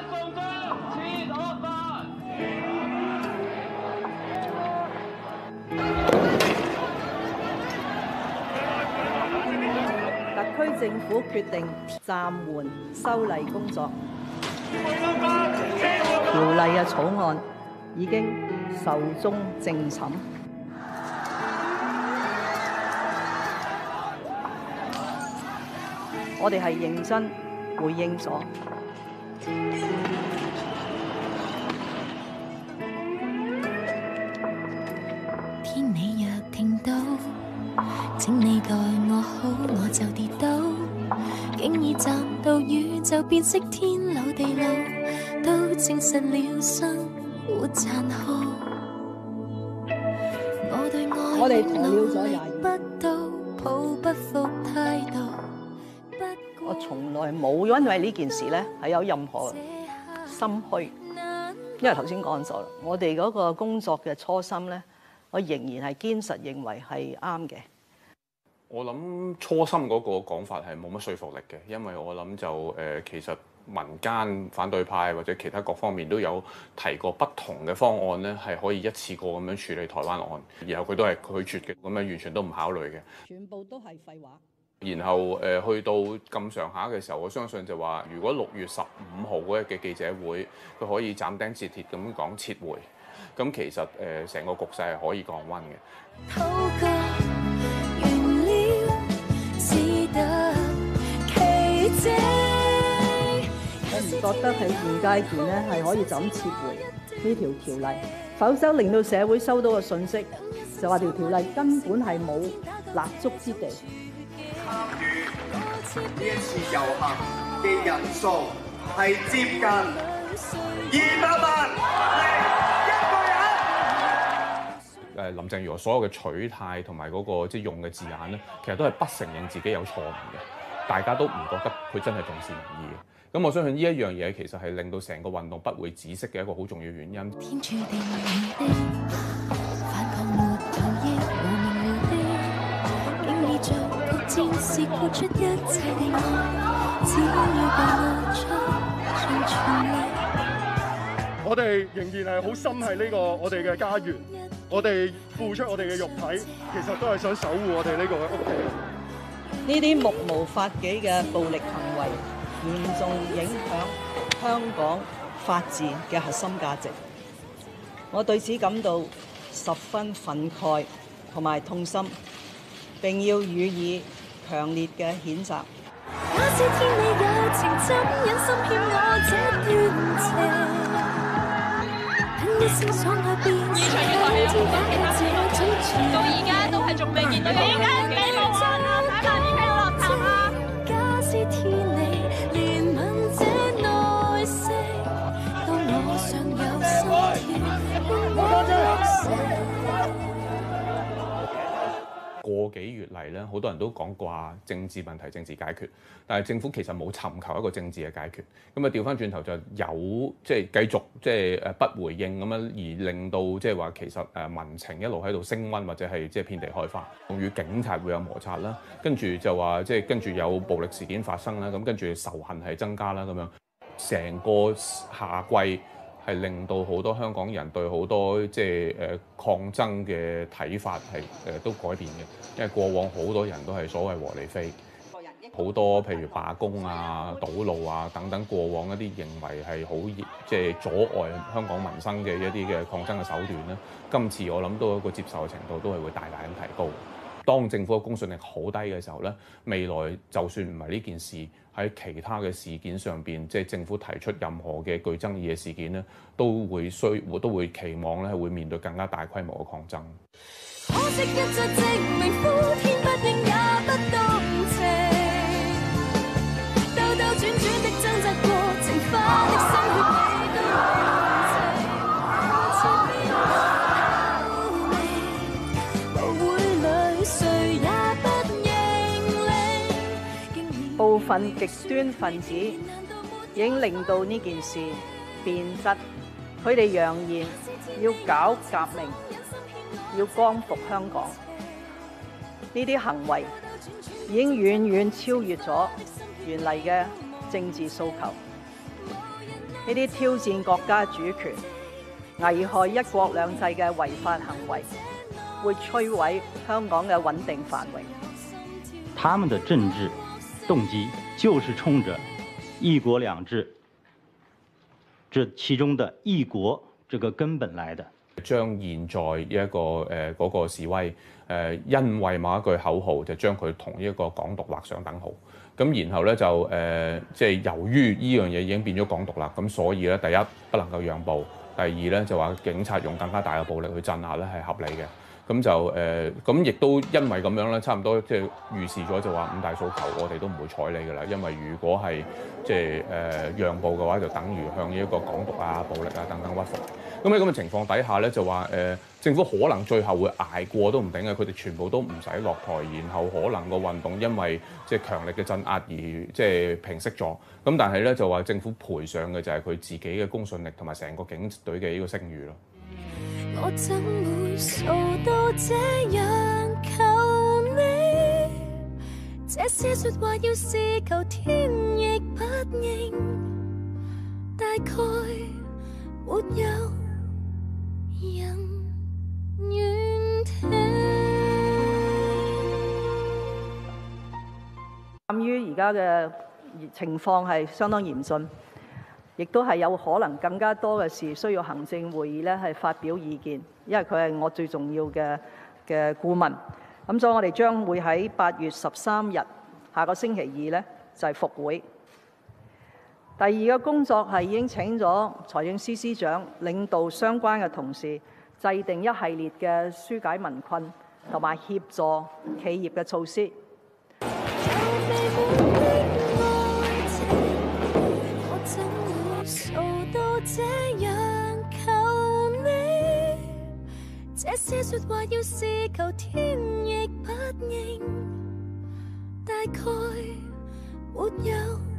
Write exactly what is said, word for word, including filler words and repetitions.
送中，切惡法。 特區政府決定暫緩修例工作，條例嘅草案已經壽終正寢。我哋係認真回應咗。 天你若聽到，請你待我好，我就跌倒。經已站到宇宙變色天老地老，都證實了生活殘酷。我對愛我哋鴕鳥咗廿不到，抱不服態度。 我從來冇因為呢件事咧係有任何心虛，因為頭先講咗啦，我哋嗰個工作嘅初心咧，我仍然係堅實認為係啱嘅。 我諗初心嗰個講法係冇乜說服力嘅，因為我諗就誒、呃、其實民間反對派或者其他各方面都有提過不同嘅方案咧，係可以一次過咁樣處理台灣案，然後佢都係拒絕嘅，咁樣完全都唔考慮嘅， 全部都係廢話。 然後誒、呃、去到咁上下嘅時候，我相信就話，如果六月十五號嗰日嘅記者會，佢可以斬釘截鐵咁講撤回，咁其實誒成、呃、個局勢係可以降溫嘅。 我唔覺得喺現階段咧係可以就咁撤回呢條條例，否則令到社會收到個信息，就話條條例根本係冇立足之地。 參與呢一次遊行嘅人數係接近二百萬零一個人。 誒林鄭月娥所有嘅取態同埋嗰個即係用嘅字眼咧，其實都係不承認自己有錯誤嘅，大家都唔覺得佢真係重視民意嘅。咁我相信呢一樣嘢其實係令到成個運動不會止息嘅一個好重要原因。天注定你的反抗沒有益無名了的，經已做決戰是豁出一切的愛，只要被愛出盡全力。 我哋仍然係好心係呢個我哋嘅家園，我哋付出我哋嘅肉體，其實都係想守護我哋呢個嘅屋企。 呢啲目無法紀嘅暴力行為，嚴重影響香港法治嘅核心價值，我對此感到十分憤慨同埋痛心，並要予以強烈嘅譴責。 到而家都係仲未見到有人嘅希望啊！打翻啲喺度落塔啊！ 個幾月嚟咧，好多人都講話政治問題、政治解決，但係政府其實冇尋求一個政治嘅解決。咁啊，調翻轉頭就有即係繼續即係誒不回應咁樣，而令到即係話其實誒民情一路喺度升溫，或者係即係遍地開花，與警察會有摩擦啦。跟住就話即係跟住有暴力事件發生啦，咁跟住仇恨係增加啦，咁樣成個夏季係令到好多香港人對好多即係誒抗爭嘅睇法係誒、呃、都改變嘅，因為過往好多人都係所謂和理非，好多譬如罷工啊、堵路啊等等，過往一啲認為係好即係阻礙香港民生嘅一啲嘅抗爭嘅手段咧，今次我諗都一個接受嘅程度都係會大大咁提高。當政府嘅公信力好低嘅時候咧，未來就算唔係呢件事，喺其他嘅事件上邊，即係政府提出任何嘅具爭議嘅事件咧，都會需都會期望咧係會面對更加大規模嘅抗爭。可惜一再證明呼天不應也不動情，兜兜轉轉的掙扎過程，花的心血你都完情。 部分極端分子已經令到呢件事變質，佢哋揚言要搞革命，要光復香港。呢啲行為已經遠遠超越咗原嚟嘅政治訴求。 呢啲挑戰國家主權、危害一國兩制嘅違法行為，會摧毀香港嘅穩定繁榮。 他們的政治動機就是衝着一國兩制這其中的一國這個根本來的。 將現在呢一個誒嗰、那個示威誒、呃，因為某一句口號就將佢同呢一個港獨劃上等號。咁然後咧就誒，即、呃、係、就是、由於呢樣嘢已經變咗港獨啦，咁所以咧第一不能夠讓步，第二咧就話警察用更加大嘅暴力去鎮壓咧係合理嘅。咁就誒，咁、呃、亦都因為咁樣咧，差唔多即係預示咗就話五大訴求我哋都唔會睬你㗎啦。因為如果係即係誒讓步嘅話，就等於向呢一個港獨啊、暴力啊等等屈服。咁喺咁嘅情況底下咧，就話誒、呃、政府可能最後會捱過都唔定嘅，佢哋全部都唔使落台，然後可能個運動因為即係強力嘅鎮壓而即係平息咗。咁但係咧就話政府賠上嘅就係佢自己嘅公信力同埋成個警隊嘅呢個聲譽咯。 我怎會傻到這樣求你？這些說話要是求天亦不應，大概沒有人願聽。 鑑於而家嘅情況係相當嚴峻，亦都係有可能更加多嘅事需要行政會議咧係發表意見，因為佢係我最重要嘅嘅顧問。咁所以我哋將會喺八月十三日下個星期二咧就係復會。第二個工作係已經請咗財政司司長領導相關嘅同事，制定一系列嘅紓解民困同埋協助企業嘅措施。 這樣求你，這些說話要是求天亦不應，大概沒有。